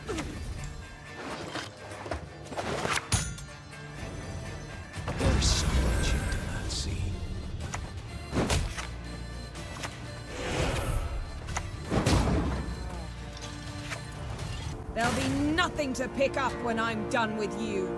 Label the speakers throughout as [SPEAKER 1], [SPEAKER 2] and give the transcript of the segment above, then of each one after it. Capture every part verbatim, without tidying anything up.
[SPEAKER 1] There's so much into that scene.
[SPEAKER 2] There'll be nothing to pick up when I'm done with you.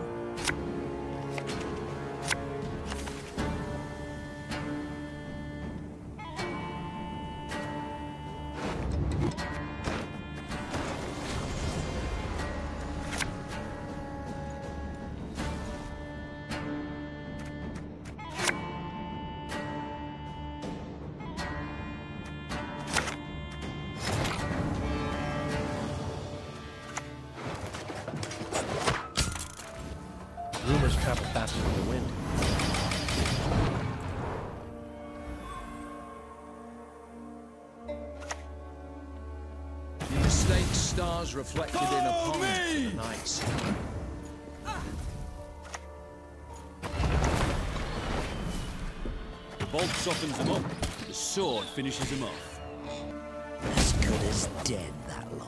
[SPEAKER 1] Rumors travel faster than the wind.
[SPEAKER 3] The mistake stars reflected in a
[SPEAKER 4] Follow
[SPEAKER 3] pond
[SPEAKER 4] me!
[SPEAKER 3] for the night sky.
[SPEAKER 4] The bolt softens them up, the sword finishes them off.
[SPEAKER 5] As good as dead, that lot.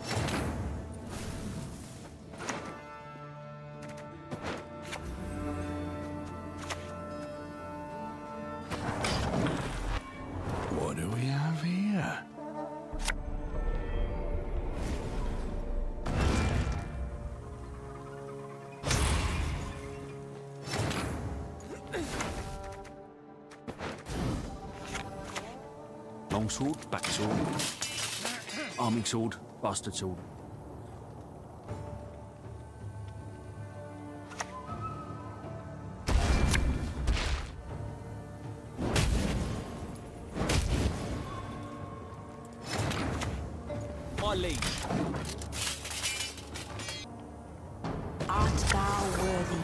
[SPEAKER 4] What do we have here?
[SPEAKER 6] Longsword, backsword, arming sword, bastard sword.
[SPEAKER 4] My liege.
[SPEAKER 5] Art thou worthy?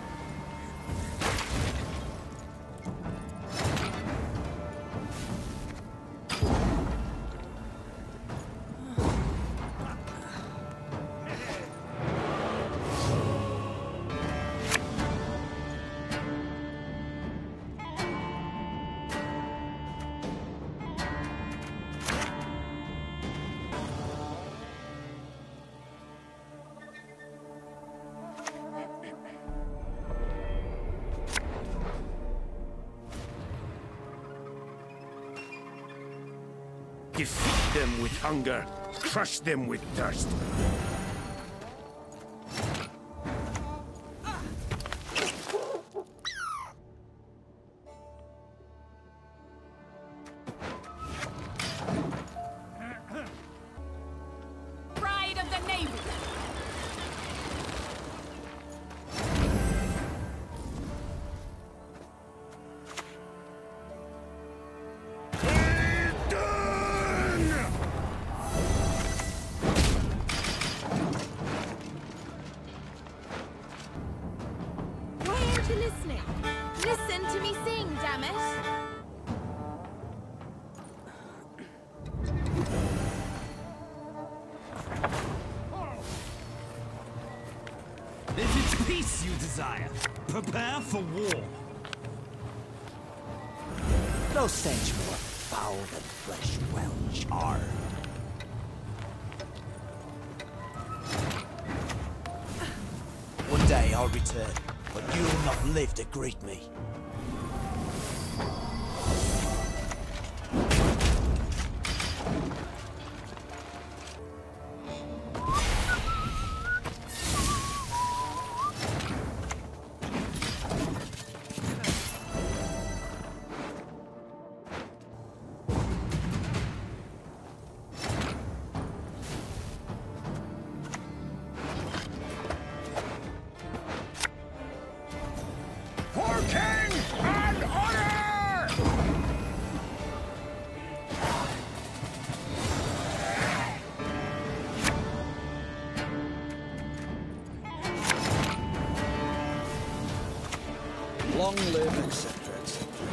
[SPEAKER 7] Defeat them with hunger, crush them with thirst.
[SPEAKER 2] Pride of the Navy!
[SPEAKER 8] Why aren't you listening? Listen to me sing, damn it!
[SPEAKER 4] If it's peace you desire, prepare for war.
[SPEAKER 5] No stench more foul than flesh well charred. One day I'll return, but you'll not live to greet me.
[SPEAKER 7] For king and honor!
[SPEAKER 3] Long live, et cetera, et cetera.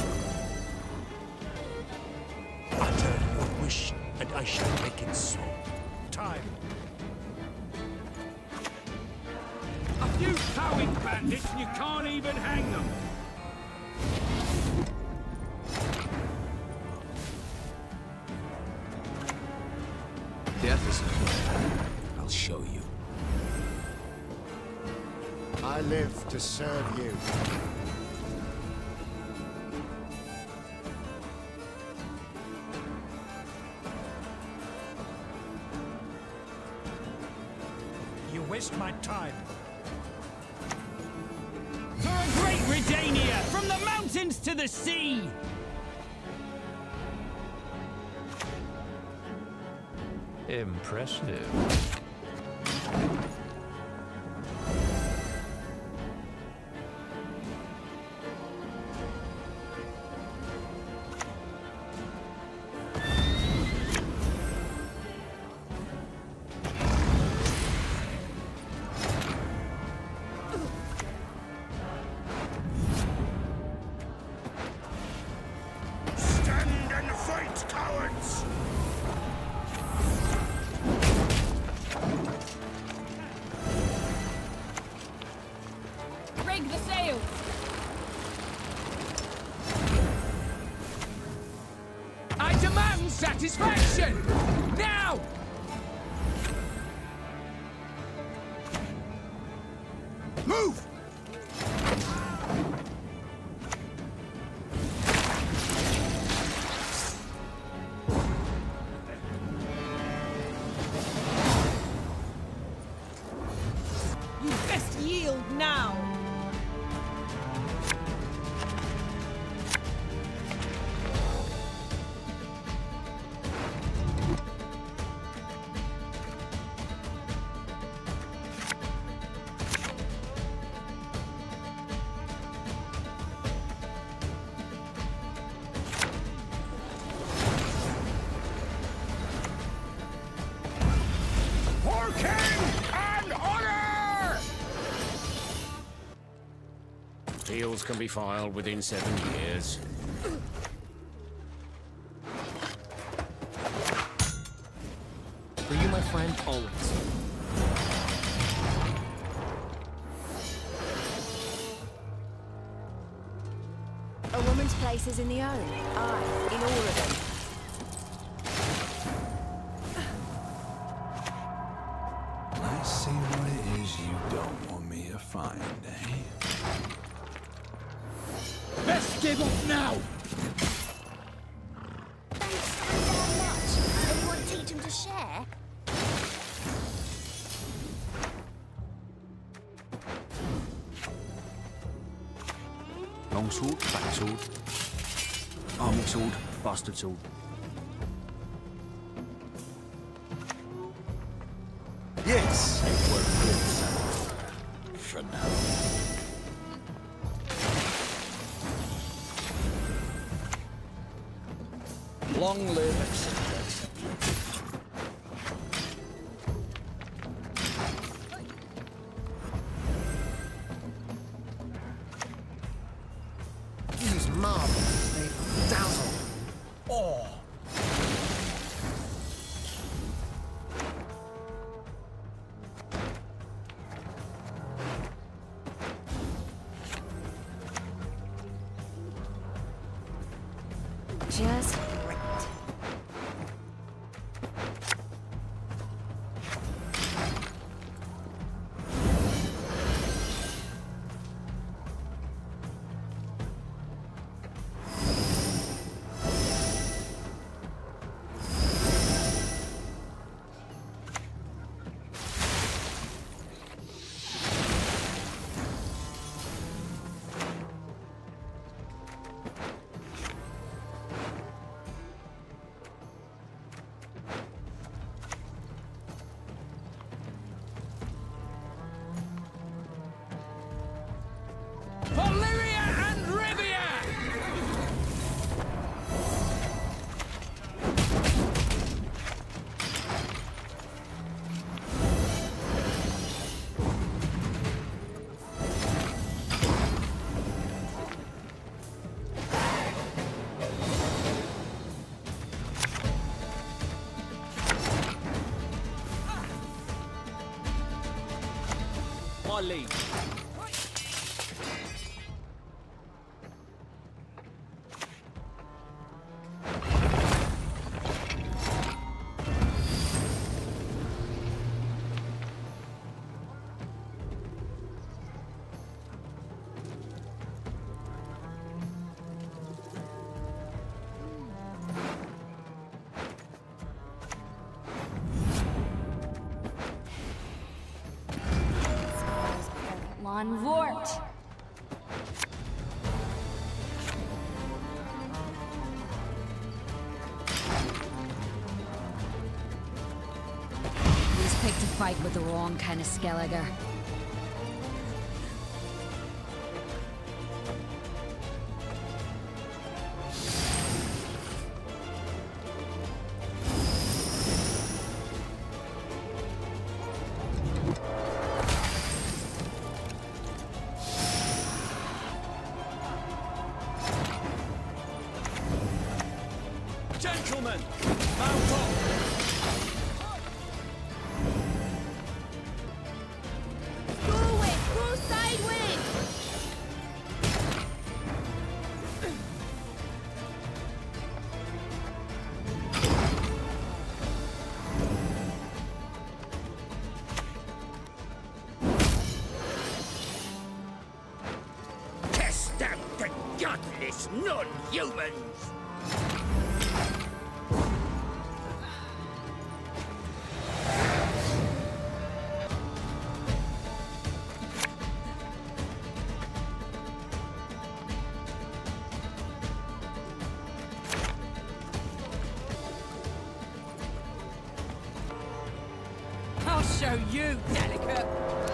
[SPEAKER 5] Utter your wish, and I shall make it so.
[SPEAKER 7] Time.
[SPEAKER 4] A few towing bandits and you can't even hang them.
[SPEAKER 1] Death is a I'll show
[SPEAKER 7] I live to serve you.
[SPEAKER 9] You waste my time.
[SPEAKER 10] For a great Redania, from the mountains to the sea!
[SPEAKER 1] Impressive.
[SPEAKER 7] Stand and fight, cowards!
[SPEAKER 8] Rig the sails!
[SPEAKER 3] I demand satisfaction! Now!
[SPEAKER 7] Move!
[SPEAKER 2] You best yield now!
[SPEAKER 7] For king and honor!
[SPEAKER 11] Appeals can be filed within seven years.
[SPEAKER 1] For you, my friend, always.
[SPEAKER 12] A woman's place is in the home. Aye, in all of them.
[SPEAKER 13] I see what it is you don't want me to find, eh?
[SPEAKER 3] Best give up now!
[SPEAKER 8] Don't stand down much. Anyone teach him to share?
[SPEAKER 6] Longsword, backsword. Arming sword, bastard sword.
[SPEAKER 7] Yes, it was good, son.
[SPEAKER 13] For now.
[SPEAKER 3] Long live Exatly.
[SPEAKER 7] These marbles, they dazzle.
[SPEAKER 9] Oh,
[SPEAKER 12] Just great.
[SPEAKER 3] For Lyria and Rivia!
[SPEAKER 10] My lead.
[SPEAKER 12] On Vort! He's picked a fight with the wrong kind of Skelliger.
[SPEAKER 4] Gentlemen, mount up!
[SPEAKER 8] Forward! Go sideways!
[SPEAKER 11] Test out the godless non-humans!
[SPEAKER 2] I'll show you, delicate.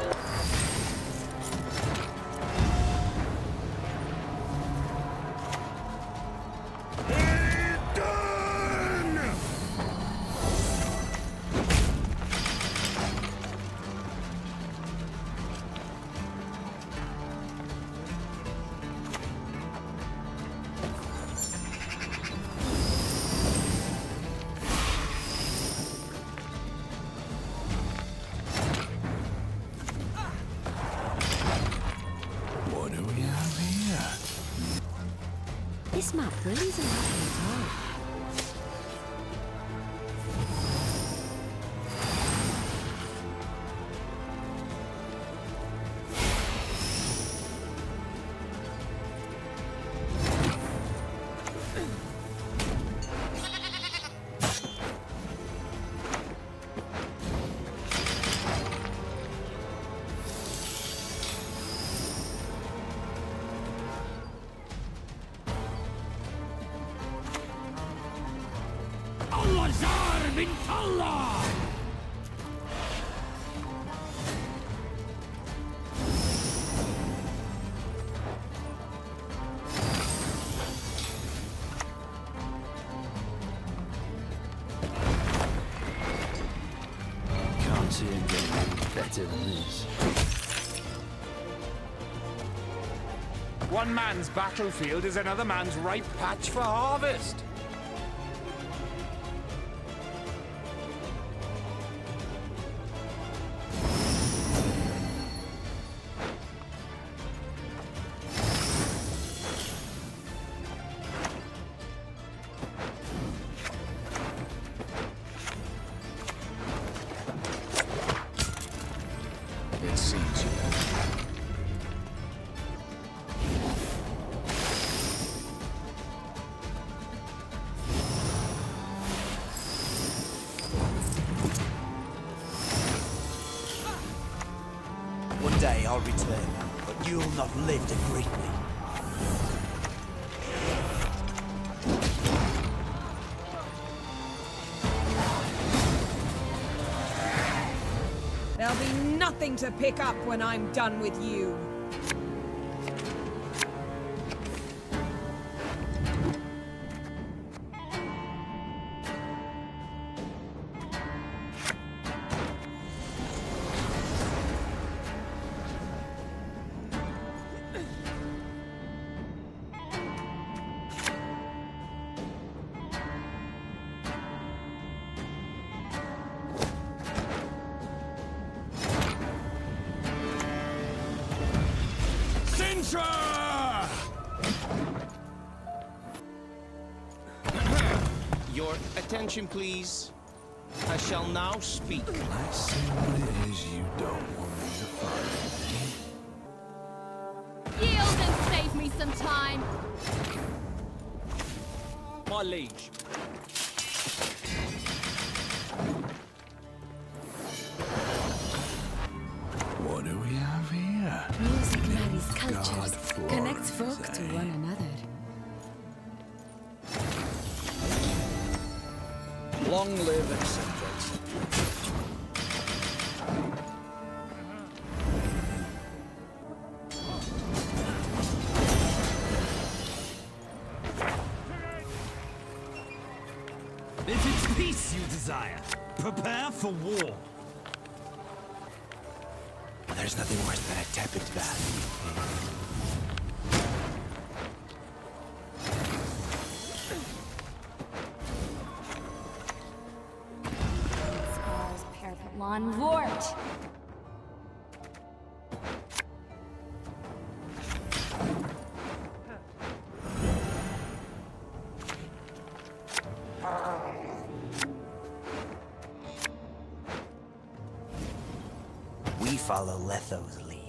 [SPEAKER 13] What do we have here?
[SPEAKER 12] This map really isn't happening at all.
[SPEAKER 10] Al-Azhar bin Tallah!
[SPEAKER 6] Can't see him getting any better than this.
[SPEAKER 14] One man's battlefield is another man's ripe patch for harvest.
[SPEAKER 3] It seems you have.
[SPEAKER 5] One day I'll return, but you'll not live to greet me.
[SPEAKER 2] There'll be nothing to pick up when I'm done with you.
[SPEAKER 15] Your attention, please. I shall now speak.
[SPEAKER 13] I see what it is you don't want me to find.
[SPEAKER 8] Yield and save me some time.
[SPEAKER 1] My liege.
[SPEAKER 13] What do we have here?
[SPEAKER 12] Real
[SPEAKER 16] folk to one another.
[SPEAKER 3] Long live eccentrics.
[SPEAKER 10] If it's peace you desire, prepare for war.
[SPEAKER 5] There's nothing worse than a tepid bath.
[SPEAKER 8] Scars Perpelon Vort.
[SPEAKER 5] We follow Letho's lead.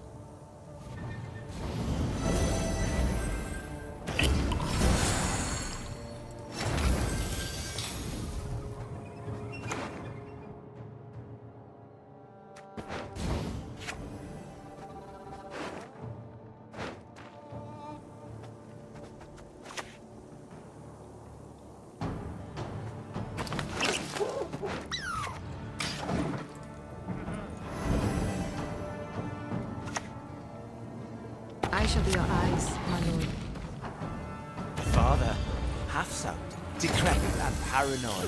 [SPEAKER 16] I shall be your eyes, my lord.
[SPEAKER 5] Father, half-sound, decrepit and paranoid.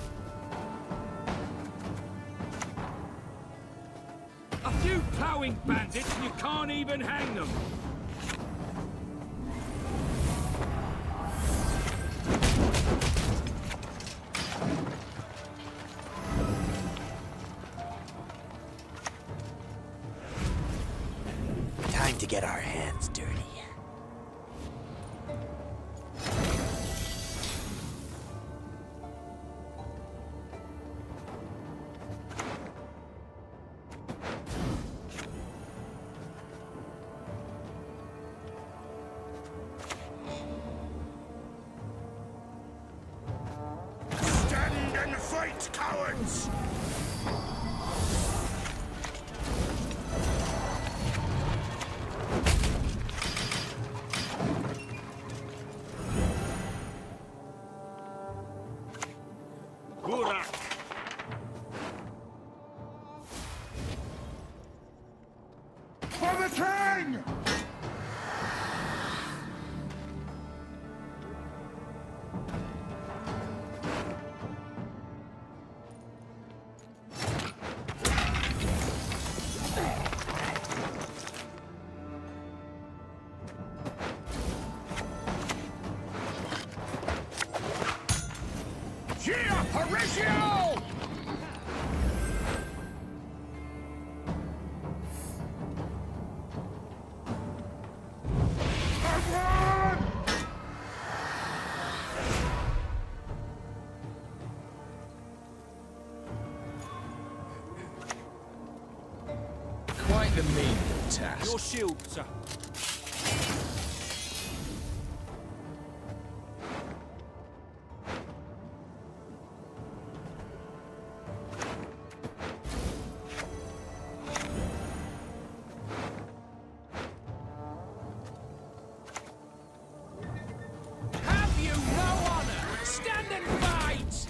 [SPEAKER 4] A few ploughing bandits and you can't even hang them.
[SPEAKER 5] Time to get our hands dirty.
[SPEAKER 14] Stand and fight, cowards! For the king! Yeah, Horatio!
[SPEAKER 3] Quite the menial task.
[SPEAKER 4] Your shield, sir.
[SPEAKER 10] Have you no honor? Stand and fight!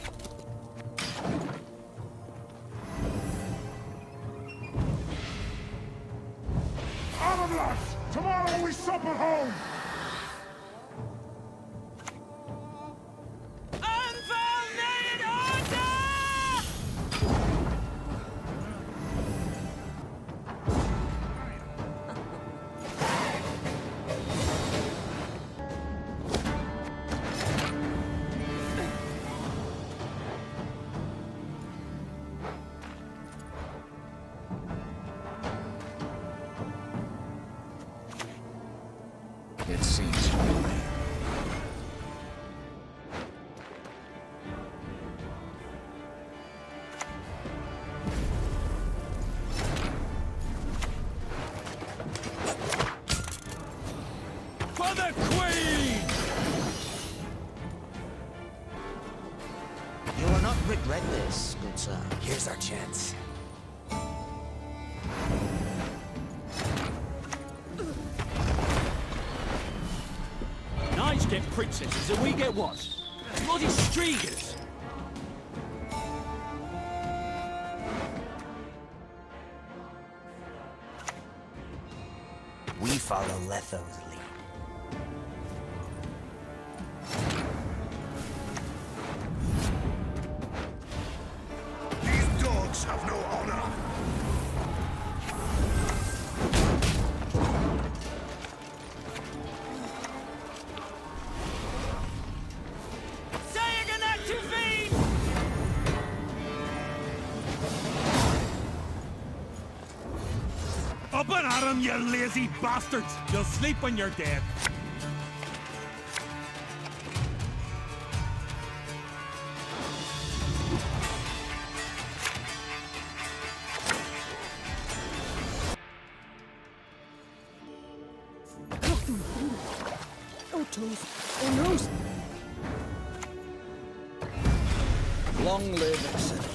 [SPEAKER 14] Armor Tomorrow we sup at home!
[SPEAKER 10] Unfounded order!
[SPEAKER 3] It
[SPEAKER 4] princesses and we get what? Bloody streakers!
[SPEAKER 5] We follow Letho's lead.
[SPEAKER 7] These dogs have no honor.
[SPEAKER 9] Up and at him, you lazy bastards! You'll sleep when you're dead.
[SPEAKER 2] Oh, toes. Oh, nose.
[SPEAKER 3] Long live Exatly.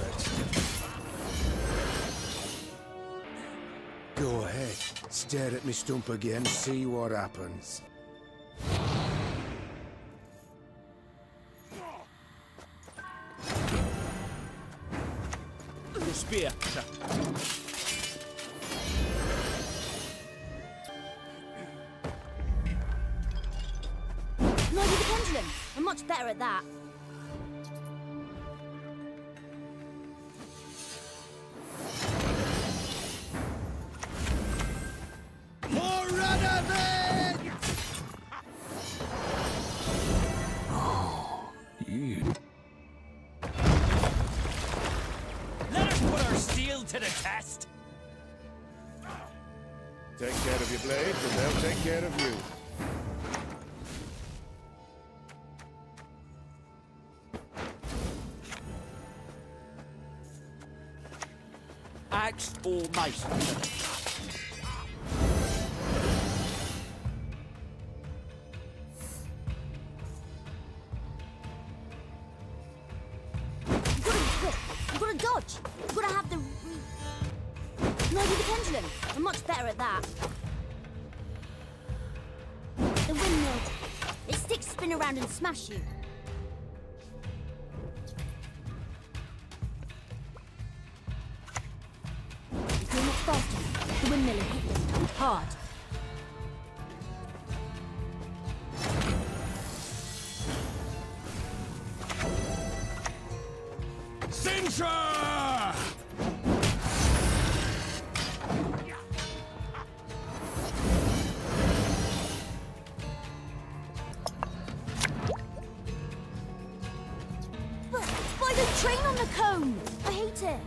[SPEAKER 13] Go ahead. Stare at me stump again, see what happens.
[SPEAKER 4] Your spear.
[SPEAKER 12] No, you're the pendulum. I'm much better at that.
[SPEAKER 10] To the test.
[SPEAKER 14] Take care of your blades, and they'll take care of you.
[SPEAKER 4] Axe or mace?
[SPEAKER 12] You've got to dodge. You've got to have the... No, you're the pendulum. I'm much better at that. The windmill. Its sticks spin around and smash you. If you're not fast enough, the windmill will hit them hard.
[SPEAKER 3] Cincha!
[SPEAKER 12] Train on the cone! I hate it!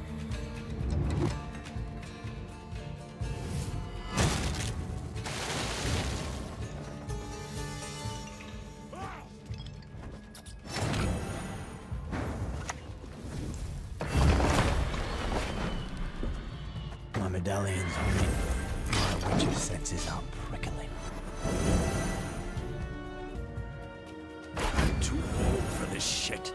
[SPEAKER 5] My medallion's on me. My witch's senses are prickling.
[SPEAKER 7] I'm too old for this shit.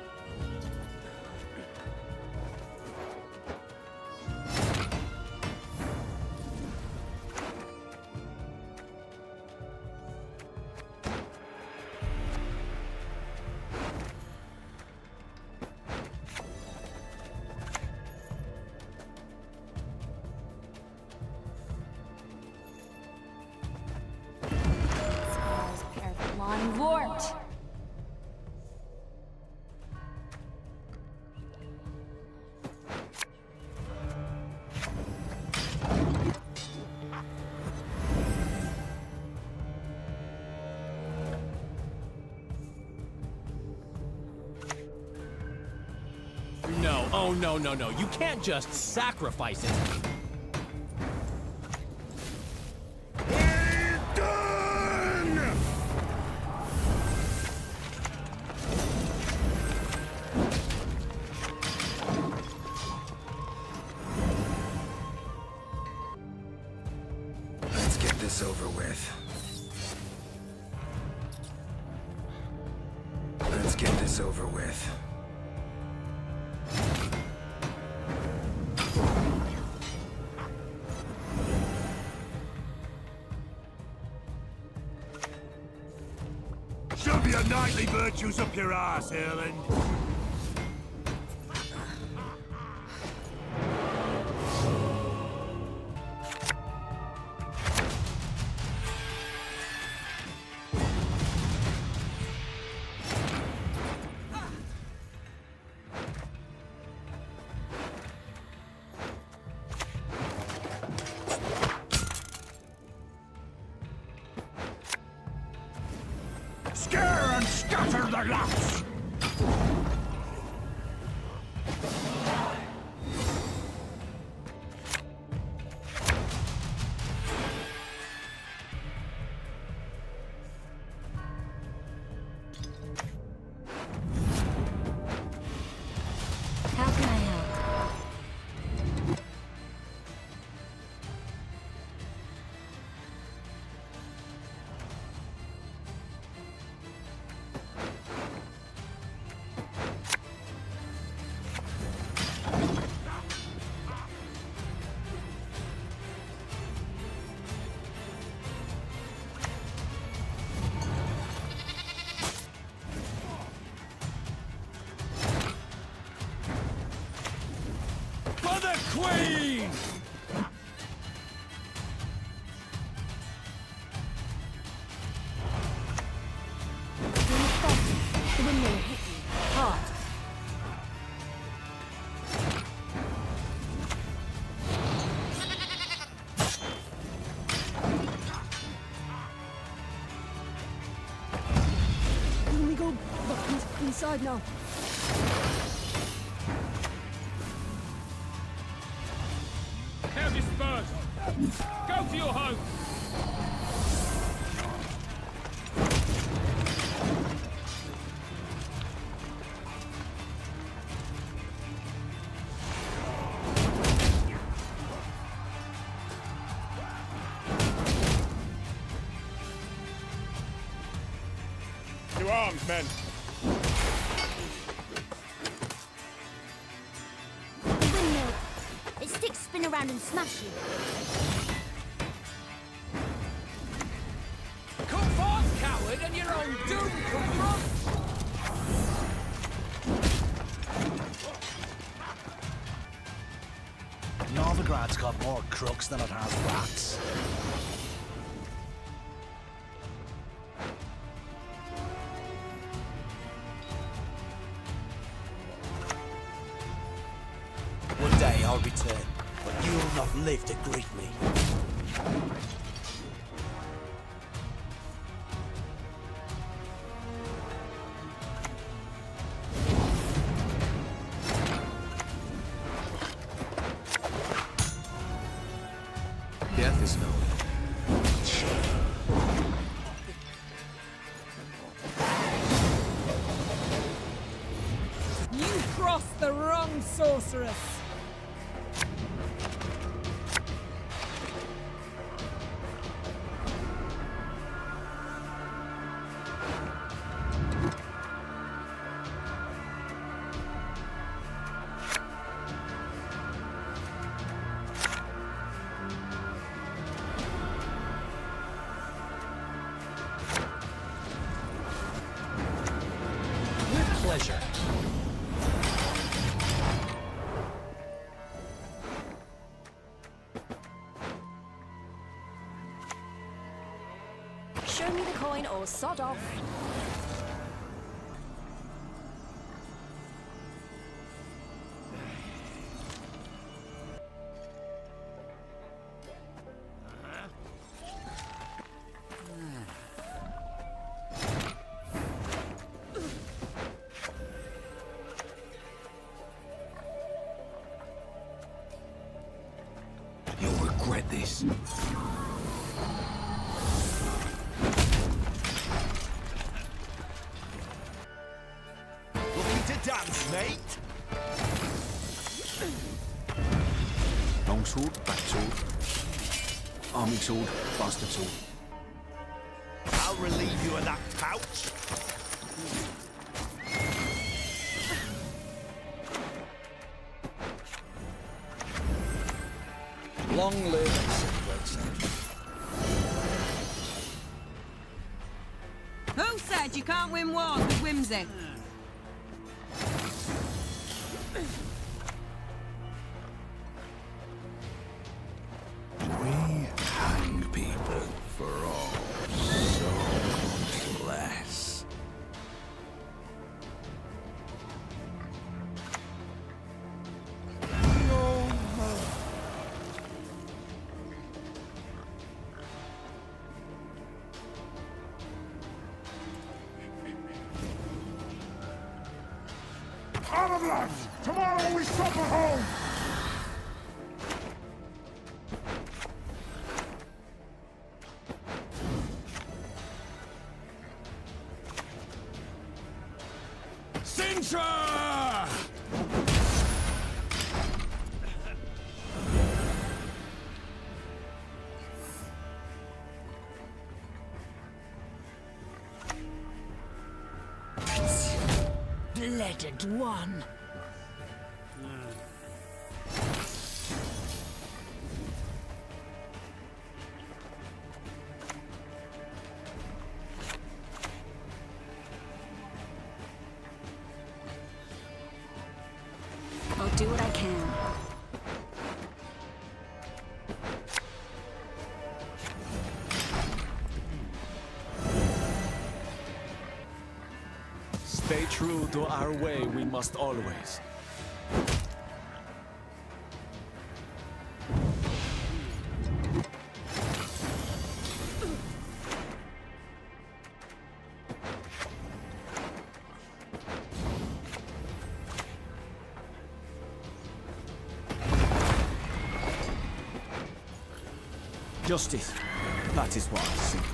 [SPEAKER 12] Warped.
[SPEAKER 4] No, oh no, no, no. You can't just sacrifice it.
[SPEAKER 13] Let's get this over with. Let's get this over with.
[SPEAKER 7] Shove your
[SPEAKER 9] your knightly virtues up your ass, Erland.
[SPEAKER 10] Scare and scatter the lots!
[SPEAKER 12] How can I help?
[SPEAKER 10] For the Queen!
[SPEAKER 12] The windmill hit you hard. Can we go back in- inside now?
[SPEAKER 10] Now disperse! Go to your home! To arms, men!
[SPEAKER 12] The windmill. Its sticks spin around and smash you.
[SPEAKER 10] Come forth, coward, and your own doom confront!
[SPEAKER 5] Novigrad's got more crooks than it has rats. One day I'll return, but you'll not live to greet me.
[SPEAKER 15] Death is known.
[SPEAKER 2] You crossed the wrong sorceress.
[SPEAKER 1] Pleasure.
[SPEAKER 8] Show me the coin or sod off.
[SPEAKER 6] You'll regret this.
[SPEAKER 7] Looking to dance, mate?
[SPEAKER 6] Longsword, backsword. Arming sword, bastard sword.
[SPEAKER 7] I'll relieve you of that pouch.
[SPEAKER 3] Long live Saint
[SPEAKER 2] Who said But you can't win wars with whimsy.
[SPEAKER 13] We hang people for all so much less.
[SPEAKER 9] Armor lads! Tomorrow we supper home!
[SPEAKER 4] Sintra!
[SPEAKER 10] Blooded one.
[SPEAKER 16] I'll do what I can.
[SPEAKER 6] Stay true to our way, we must always. Justice, that is what I seek.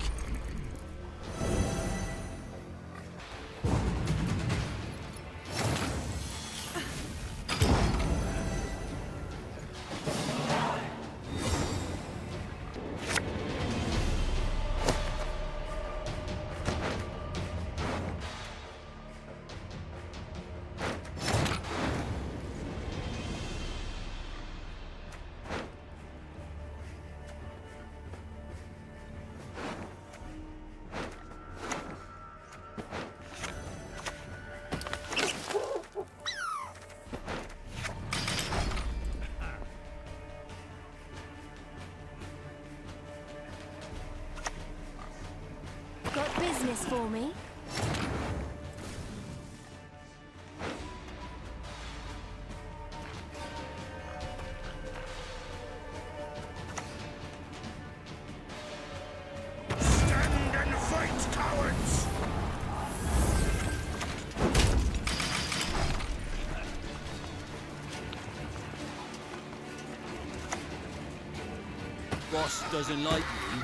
[SPEAKER 12] Got business for me?
[SPEAKER 9] Stand and fight, cowards!
[SPEAKER 4] Boss doesn't like you.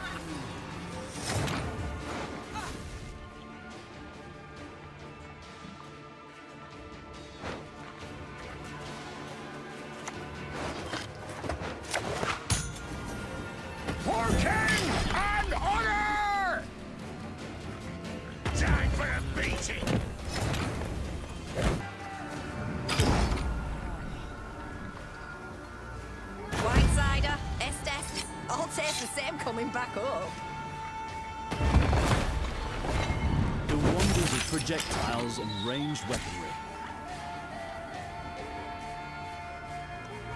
[SPEAKER 9] For king and honor! Time for a beating!
[SPEAKER 2] Whitesider, Estes, I'll taste the same coming back up.
[SPEAKER 6] The wonders of projectiles and ranged weaponry.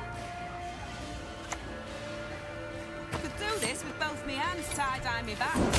[SPEAKER 2] Could do this with both me hands tied behind me back.